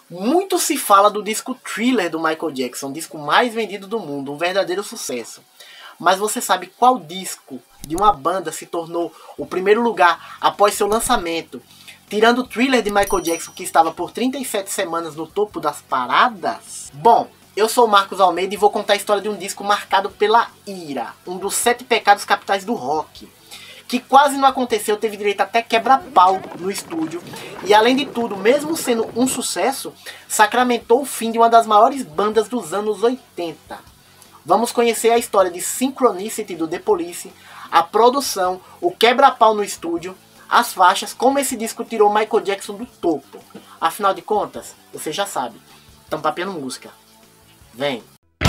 Muito se fala do disco Thriller do Michael Jackson, o disco mais vendido do mundo, um verdadeiro sucesso. Mas você sabe qual disco de uma banda se tornou o primeiro lugar após seu lançamento, tirando o Thriller de Michael Jackson, que estava por 37 semanas no topo das paradas? Bom, eu sou o Marcos Almeida e vou contar a história de um disco marcado pela ira, um dos 7 pecados capitais do rock, que quase não aconteceu, teve direito até quebra-pau no estúdio, e além de tudo, mesmo sendo um sucesso, sacramentou o fim de uma das maiores bandas dos anos 80. Vamos conhecer a história de Synchronicity do The Police, a produção, o quebra-pau no estúdio, as faixas, como esse disco tirou Michael Jackson do topo. Afinal de contas, você já sabe, estamos papeando música. Vem!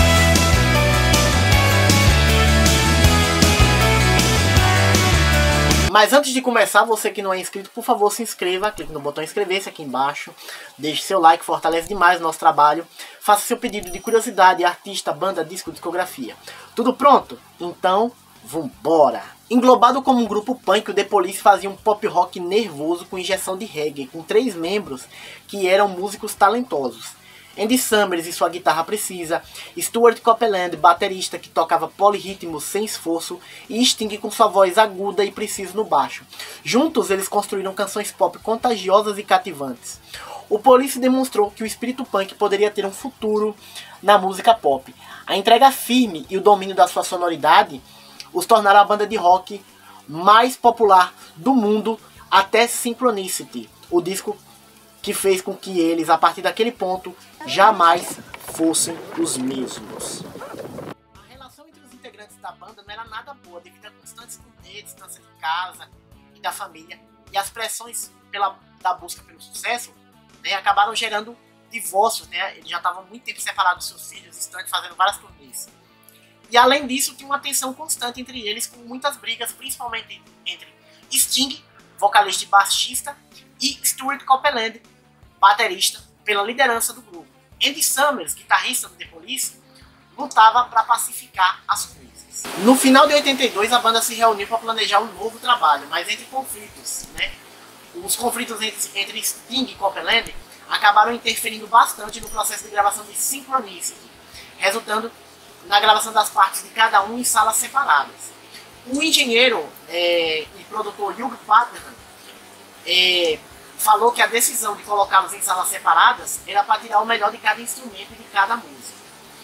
Mas antes de começar, você que não é inscrito, por favor se inscreva, clique no botão inscrever-se aqui embaixo, deixe seu like, fortalece demais o nosso trabalho, faça seu pedido de curiosidade, artista, banda, disco, discografia. Tudo pronto? Então, vambora! Englobado como um grupo punk, o The Police fazia um pop rock nervoso com injeção de reggae, com 3 membros que eram músicos talentosos. Andy Summers e sua guitarra precisa, Stuart Copeland, baterista que tocava polirritmos sem esforço, e Sting com sua voz aguda e precisa no baixo. Juntos eles construíram canções pop contagiosas e cativantes. O Police demonstrou que o espírito punk poderia ter um futuro na música pop. A entrega firme e o domínio da sua sonoridade os tornaram a banda de rock mais popular do mundo até Synchronicity, o disco que fez com que eles, a partir daquele ponto, jamais fossem os mesmos. A relação entre os integrantes da banda não era nada boa, devido a constantes turnês, distância de casa e da família, e as pressões da busca pelo sucesso, né, acabaram gerando divórcios, né? Eles já estavam muito tempo separados dos seus filhos, distantes, fazendo várias turnês. E além disso, tinha uma tensão constante entre eles, com muitas brigas, principalmente entre Sting, vocalista e baixista, e Stuart Copeland, baterista, pela liderança do grupo. Andy Summers, guitarrista do The Police, lutava para pacificar as coisas. No final de 82, a banda se reuniu para planejar um novo trabalho, mas entre conflitos, né? Os conflitos entre Sting e Copeland acabaram interferindo bastante no processo de gravação de Synchronicity, resultando na gravação das partes de cada um em salas separadas. O engenheiro e produtor Hugh Padgham falou que a decisão de colocá-los em salas separadas era para tirar o melhor de cada instrumento e de cada música.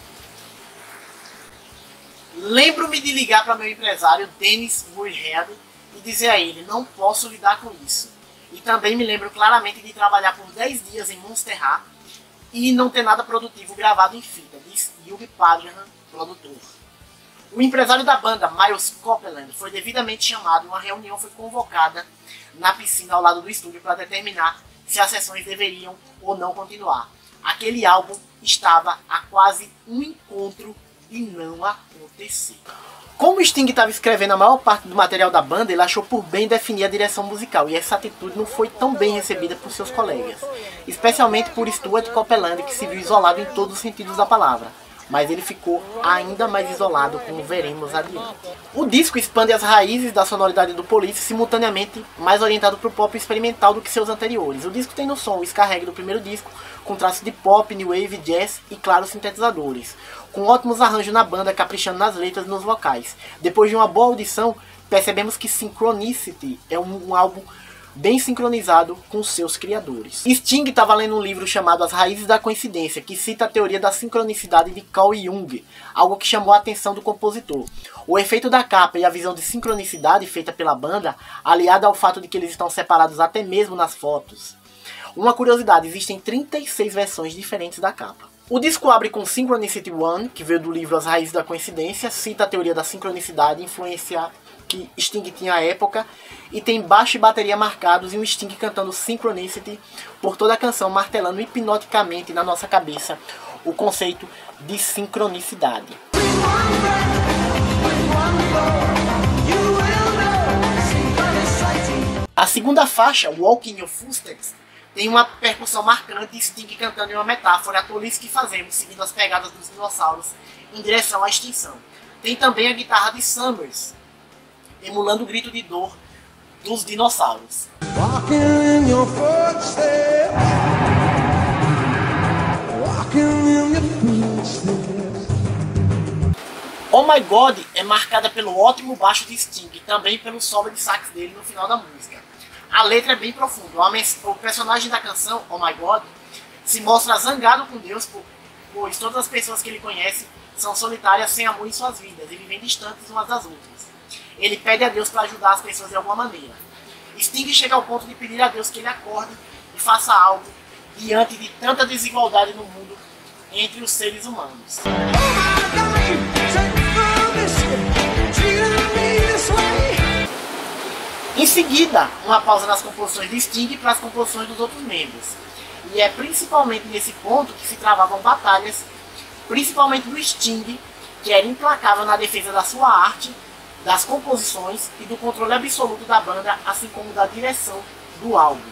Lembro-me de ligar para meu empresário, Dennis Muirhead, e dizer a ele: não posso lidar com isso. E também me lembro claramente de trabalhar por 10 dias em Monster High e não ter nada produtivo gravado em fita, diz Hugh Padgham, produtor. O empresário da banda, Miles Copeland, foi devidamente chamado e uma reunião foi convocada na piscina ao lado do estúdio para determinar se as sessões deveriam ou não continuar. Aquele álbum estava a quase um encontro e não aconteceu. Como o Sting estava escrevendo a maior parte do material da banda, ele achou por bem definir a direção musical, e essa atitude não foi tão bem recebida por seus colegas, especialmente por Stuart Copeland, que se viu isolado em todos os sentidos da palavra. Mas ele ficou ainda mais isolado, como veremos adiante. O disco expande as raízes da sonoridade do Police, simultaneamente mais orientado para o pop experimental do que seus anteriores. O disco tem no som o ska reggae do primeiro disco, com traços de pop, new wave, jazz e, claro, sintetizadores, com ótimos arranjos na banda, caprichando nas letras e nos vocais. Depois de uma boa audição, percebemos que Synchronicity é um álbum bem sincronizado com seus criadores. Sting estava lendo um livro chamado As Raízes da Coincidência, que cita a teoria da sincronicidade de Carl Jung, algo que chamou a atenção do compositor. O efeito da capa e a visão de sincronicidade feita pela banda, aliada ao fato de que eles estão separados até mesmo nas fotos. Uma curiosidade, existem 36 versões diferentes da capa. O disco abre com Synchronicity One, que veio do livro As Raízes da Coincidência, cita a teoria da sincronicidade, influência que Sting tinha à época, e tem baixo e bateria marcados e um Sting cantando Synchronicity por toda a canção, martelando hipnoticamente na nossa cabeça o conceito de sincronicidade. A segunda faixa, Walk in Your Footsteps, tem uma percussão marcante e Sting cantando em uma metáfora a tolice que fazemos, seguindo as pegadas dos dinossauros em direção à extinção. Tem também a guitarra de Summers, emulando o grito de dor dos dinossauros. My God é marcada pelo ótimo baixo de Sting e também pelo solo de sax dele no final da música. A letra é bem profunda. O personagem da canção, Oh My God, se mostra zangado com Deus, pois todas as pessoas que ele conhece são solitárias, sem amor em suas vidas e vivem distantes umas das outras. Ele pede a Deus para ajudar as pessoas de alguma maneira. Sting chega ao ponto de pedir a Deus que ele acorde e faça algo diante de tanta desigualdade no mundo entre os seres humanos. Em seguida, uma pausa nas composições de Sting para as composições dos outros membros. E é principalmente nesse ponto que se travavam batalhas, principalmente do Sting, que era implacável na defesa da sua arte, das composições e do controle absoluto da banda, assim como da direção do álbum.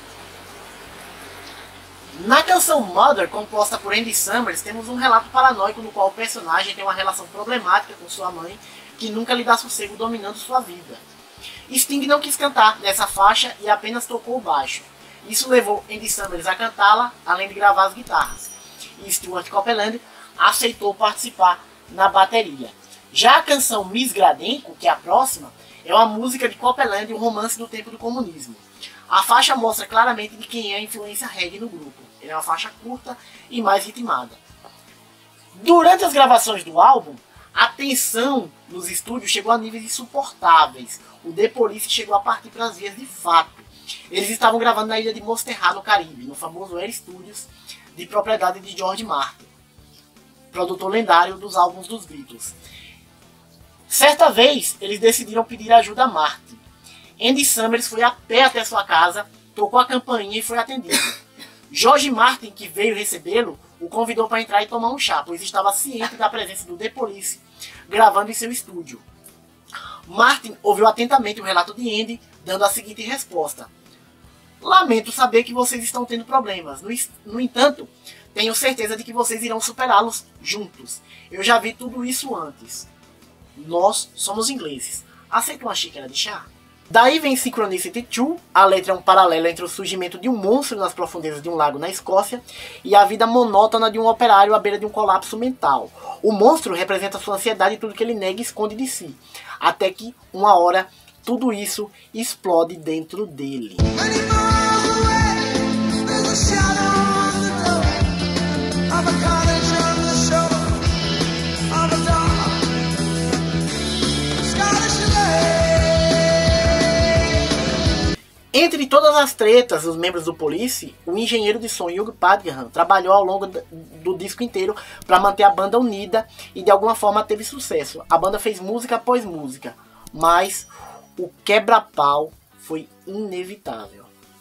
Na canção Mother, composta por Andy Summers, temos um relato paranoico no qual o personagem tem uma relação problemática com sua mãe, que nunca lhe dá sossego dominando sua vida. Sting não quis cantar nessa faixa e apenas tocou o baixo. Isso levou Andy Summers a cantá-la, além de gravar as guitarras. E Stuart Copeland aceitou participar na bateria. Já a canção Miss Gradenko, que é a próxima, é uma música de Copeland e um romance do tempo do comunismo. A faixa mostra claramente de quem é a influência reggae no grupo. Ela é uma faixa curta e mais ritmada. Durante as gravações do álbum, a tensão nos estúdios chegou a níveis insuportáveis. O The Police chegou a partir para as vias de fato. Eles estavam gravando na ilha de Mosterra, no Caribe, no famoso Air Studios, de propriedade de George Martin, produtor lendário dos álbuns dos Beatles. Certa vez, eles decidiram pedir ajuda a Martin. Andy Summers foi a pé até sua casa, tocou a campainha e foi atendido. George Martin, que veio recebê-lo, o convidou para entrar e tomar um chá, pois estava ciente da presença do The Police, gravando em seu estúdio. Martin ouviu atentamente o relato de Andy, dando a seguinte resposta: lamento saber que vocês estão tendo problemas. No entanto, tenho certeza de que vocês irão superá-los juntos. Eu já vi tudo isso antes. Nós somos ingleses. Aceita uma xícara de chá? Daí vem Synchronicity 2, a letra é um paralelo entre o surgimento de um monstro nas profundezas de um lago na Escócia e a vida monótona de um operário à beira de um colapso mental. O monstro representa sua ansiedade e tudo que ele nega e esconde de si, até que, uma hora, tudo isso explode dentro dele. Entre todas as tretas dos membros do Police, o engenheiro de som Hugh Padgham trabalhou ao longo do disco inteiro para manter a banda unida e de alguma forma teve sucesso. A banda fez música após música, mas o quebra-pau foi inevitável.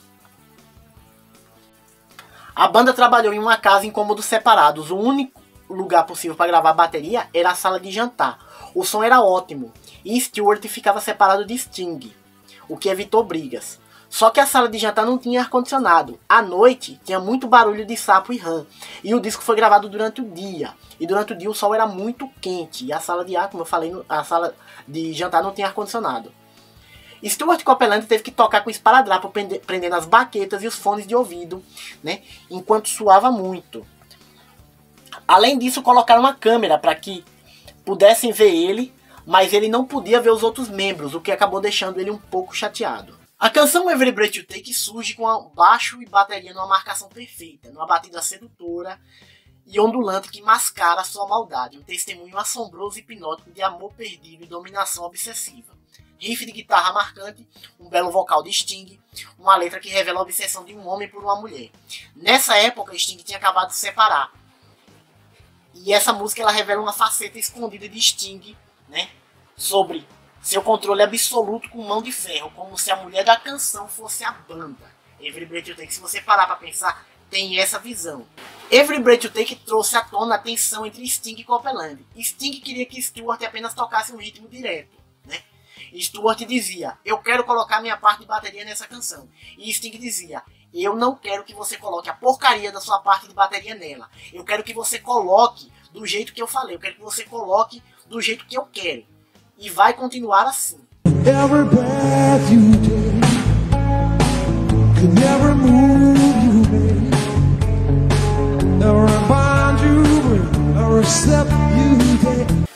A banda trabalhou em uma casa em cômodos separados. O único lugar possível para gravar a bateria era a sala de jantar. O som era ótimo e Stuart ficava separado de Sting, o que evitou brigas. Só que a sala de jantar não tinha ar-condicionado. À noite tinha muito barulho de sapo e rã. E o disco foi gravado durante o dia. E durante o dia o sol era muito quente. E a sala de ar, como eu falei, a sala de jantar não tinha ar-condicionado. Stuart Copeland teve que tocar com esparadrapo, prendendo as baquetas e os fones de ouvido, né, enquanto suava muito. Além disso, colocaram uma câmera para que pudessem ver ele, mas ele não podia ver os outros membros, o que acabou deixando ele um pouco chateado. A canção Every Breath You Take surge com baixo e bateria numa marcação perfeita, numa batida sedutora e ondulante que mascara sua maldade, um testemunho assombroso e hipnótico de amor perdido e dominação obsessiva. Riff de guitarra marcante, um belo vocal de Sting, uma letra que revela a obsessão de um homem por uma mulher. Nessa época, Sting tinha acabado de se separar. E essa música ela revela uma faceta escondida de Sting, né, sobre seu controle absoluto com mão de ferro, como se a mulher da canção fosse a banda. Every Breath You Take, se você parar para pensar, tem essa visão. Every Breath You Take trouxe à tona a tensão entre Sting e Copeland. Sting queria que Stuart apenas tocasse um ritmo direto, né? Stuart dizia: eu quero colocar minha parte de bateria nessa canção. E Sting dizia: eu não quero que você coloque a porcaria da sua parte de bateria nela. Eu quero que você coloque do jeito que eu falei. Eu quero que você coloque do jeito que eu quero. E vai continuar assim. Every breath you take, can never move you, babe. Never find you, every step you take. King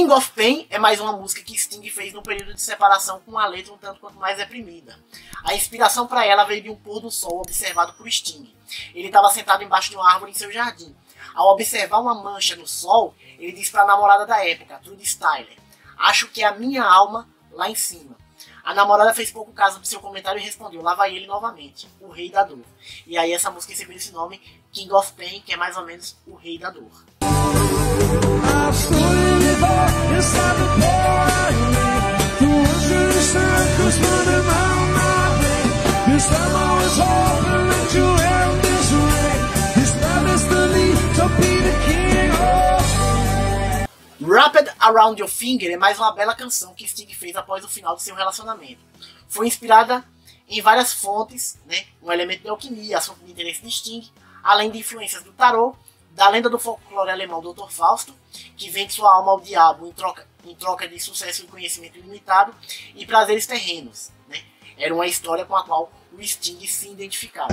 King of Pain é mais uma música que Sting fez no período de separação, com uma letra um tanto quanto mais reprimida. A inspiração para ela veio de um pôr do sol observado por Sting. Ele estava sentado embaixo de uma árvore em seu jardim. Ao observar uma mancha no sol, ele disse para a namorada da época, Trudy Styler: "Acho que é a minha alma lá em cima." A namorada fez pouco caso do seu comentário e respondeu: "Lá vai ele novamente, o rei da dor." E aí essa música recebeu esse nome, King of Pain, que é mais ou menos o rei da dor. Wrapped Around Your Finger é mais uma bela canção que Sting fez após o final de seu relacionamento. Foi inspirada em várias fontes, né, um elemento de alquimia, assunto de interesse de Sting, além de influências do tarô, da lenda do folclore alemão Dr. Fausto, que vende sua alma ao diabo em troca de sucesso e conhecimento ilimitado e prazeres terrenos. Né? Era uma história com a qual o Sting se identificava.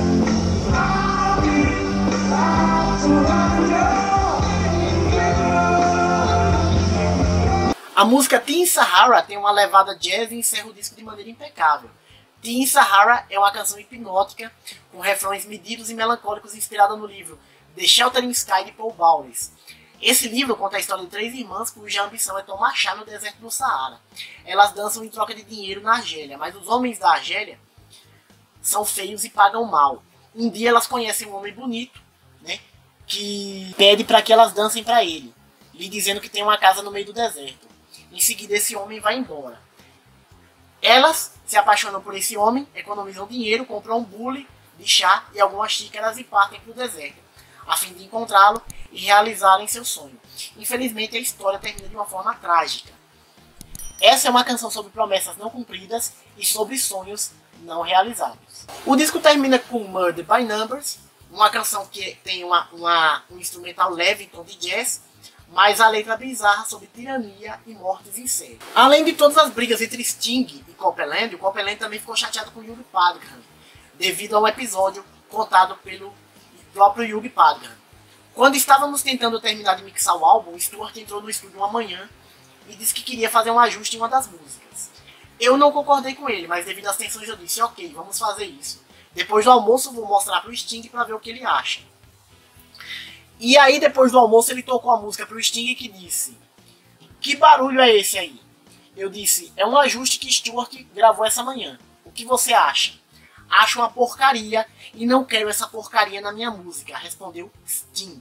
A música Teen Sahara tem uma levada jazz e encerra o disco de maneira impecável. Teen Sahara é uma canção hipnótica, com refrões medidos e melancólicos, inspirada no livro The Sheltering Sky de Paul Bowles. Esse livro conta a história de 3 irmãs cuja ambição é tomar chá no deserto do Saara. Elas dançam em troca de dinheiro na Argélia, mas os homens da Argélia são feios e pagam mal. Um dia elas conhecem um homem bonito, né, que pede para que elas dancem para ele, lhe dizendo que tem uma casa no meio do deserto. Em seguida esse homem vai embora. Elas se apaixonam por esse homem, economizam dinheiro, compram um bule de chá e algumas xícaras e partem para o deserto, a fim de encontrá-lo e realizarem seu sonho. Infelizmente a história termina de uma forma trágica. Essa é uma canção sobre promessas não cumpridas e sobre sonhos não realizados. O disco termina com Murder by Numbers, uma canção que tem um instrumental leve em tom de jazz, mas a letra bizarra sobre tirania e mortes em série. Além de todas as brigas entre Sting e Copeland, o Copeland também ficou chateado com Yugi Padgham, devido a um episódio contado pelo próprio Yugi Padgham. Quando estávamos tentando terminar de mixar o álbum, Stewart entrou no estúdio uma manhã e disse que queria fazer um ajuste em uma das músicas. Eu não concordei com ele, mas devido às tensões eu disse: ok, vamos fazer isso. Depois do almoço vou mostrar pro Sting para ver o que ele acha. E aí depois do almoço ele tocou a música pro Sting que disse: "Que barulho é esse aí?" Eu disse: "É um ajuste que Stewart gravou essa manhã. O que você acha?" "Acho uma porcaria e não quero essa porcaria na minha música", respondeu Sting.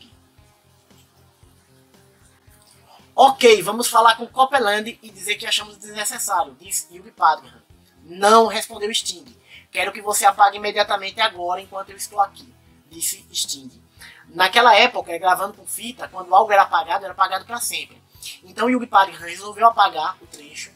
"Ok, vamos falar com Copeland e dizer que achamos desnecessário", disse Yugi Padgham. "Não", respondeu Sting. "Quero que você apague imediatamente agora enquanto eu estou aqui", disse Sting. Naquela época, gravando com fita, quando algo era apagado para sempre. Então Yugi Padgham resolveu apagar o trecho.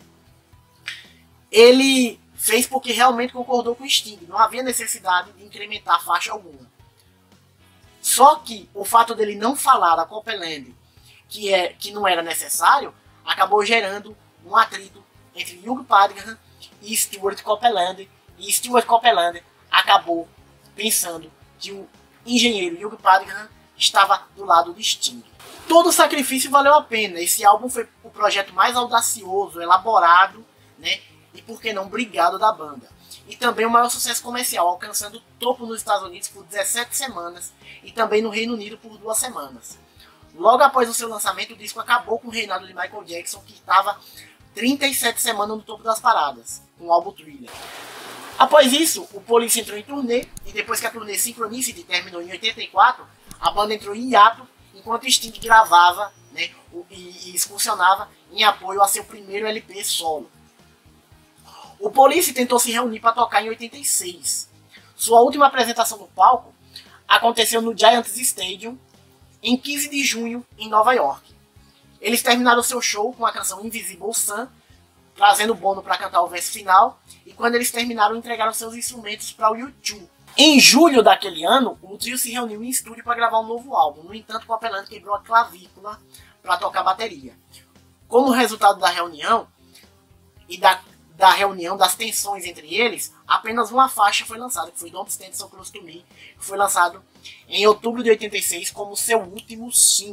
Ele fez porque realmente concordou com Sting, não havia necessidade de incrementar faixa alguma. Só que o fato dele não falar a Copeland que não era necessário, acabou gerando um atrito entre Yugi Padgham e Stewart Copeland, e Stewart Copeland acabou pensando que o engenheiro Yugi Padgham estava do lado de Sting. Todo o sacrifício valeu a pena. Esse álbum foi o projeto mais audacioso, elaborado, né, e por que não brigado da banda. E também o maior sucesso comercial, alcançando o topo nos Estados Unidos por 17 semanas e também no Reino Unido por 2 semanas. Logo após o seu lançamento, o disco acabou com o reinado de Michael Jackson, que estava 37 semanas no topo das paradas, com o álbum Thriller. Após isso, o Police entrou em turnê, e depois que a turnê Synchronicity terminou em 84, a banda entrou em hiato, enquanto Sting gravava, né, e excursionava em apoio a seu primeiro LP solo. O Police tentou se reunir para tocar em 86. Sua última apresentação no palco aconteceu no Giants Stadium, em 15 de junho, em Nova York. Eles terminaram seu show com a canção Invisible Sun, trazendo Bono para cantar o verso final, e quando eles terminaram, entregaram seus instrumentos para o U2. Em julho daquele ano, o trio se reuniu em estúdio para gravar um novo álbum. No entanto, Copeland quebrou a clavícula para tocar bateria. Como resultado da reunião e da reunião das tensões entre eles, apenas uma faixa foi lançada, que foi Don't Stand So Close To Me, que foi lançado em outubro de 86 como seu último single.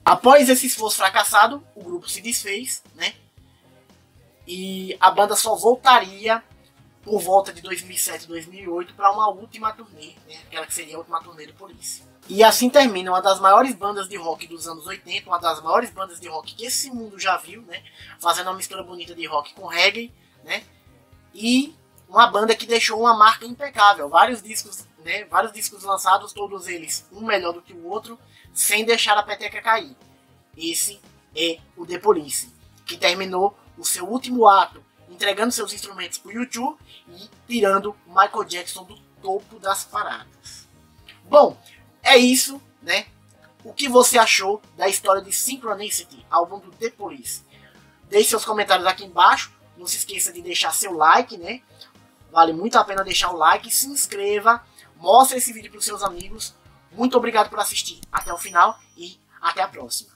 Após esse esforço fracassado, o grupo se desfez, né? E a banda só voltaria por volta de 2007 e 2008 para uma última turnê, né? Aquela que seria a última turnê do Police. E assim termina uma das maiores bandas de rock dos anos 80, uma das maiores bandas de rock que esse mundo já viu, né? Fazendo uma mistura bonita de rock com reggae, né? E uma banda que deixou uma marca impecável, vários discos, né? Vários discos lançados, todos eles um melhor do que o outro, sem deixar a peteca cair. Esse é o The Police, que terminou o seu último ato entregando seus instrumentos para o YouTube e tirando o Michael Jackson do topo das paradas. Bom, é isso, né? O que você achou da história de Synchronicity, álbum do The Police? Deixe seus comentários aqui embaixo. Não se esqueça de deixar seu like, né? Vale muito a pena deixar o like, se inscreva, mostre esse vídeo para os seus amigos. Muito obrigado por assistir até o final e até a próxima.